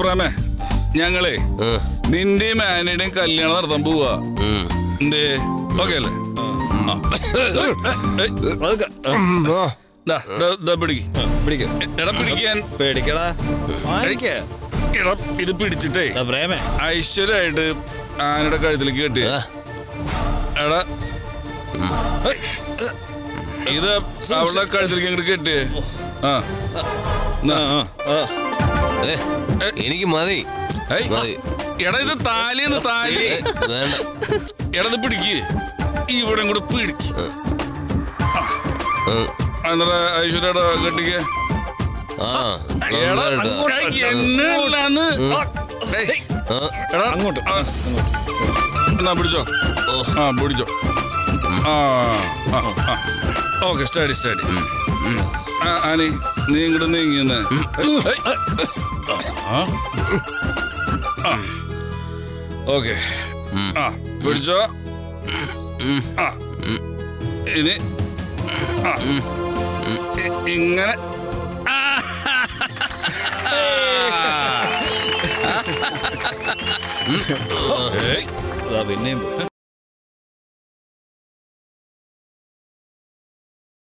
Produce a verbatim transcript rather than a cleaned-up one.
പ്രേമേ ഞങ്ങളെ നിന്റെയും ആനയുടെയും കല്യാണം നടത്താൻ പോവാ. എന്തേ ഓക്കെ അല്ലേ? ഇത് പിടിച്ചിട്ടേ ഐശ്വര്യമായിട്ട് ആനയുടെ കഴുത്തിലേക്ക് കെട്ടിയ എടാ. ഇത് അവളുടെ കഴുത്തിലേക്ക് അങ്ങോട്ട് കെട്ടിയേ. ആ എനിക്ക് മതി. എടാ ഇത് താലിന്ന് താലി. എടത് പിടിക്ക്, ഇവിടെ കൂടെ പിടിക്ക്. എന്നിട്ട് ഐശ്വര്യയുടെ കെട്ടിക്ക്. എന്നാ പിടിച്ചോ. ആ പിടിച്ചോ. ആ ഓക്കെ സ്റ്റഡി സ്റ്റഡി. ആനി നീ ഇങ്ങോട്ട് നീങ്ങിന്ന്. ഓക്കെ ആ പിടിച്ചോ. ആ ഇനി ഇങ്ങനെ പിന്നെയും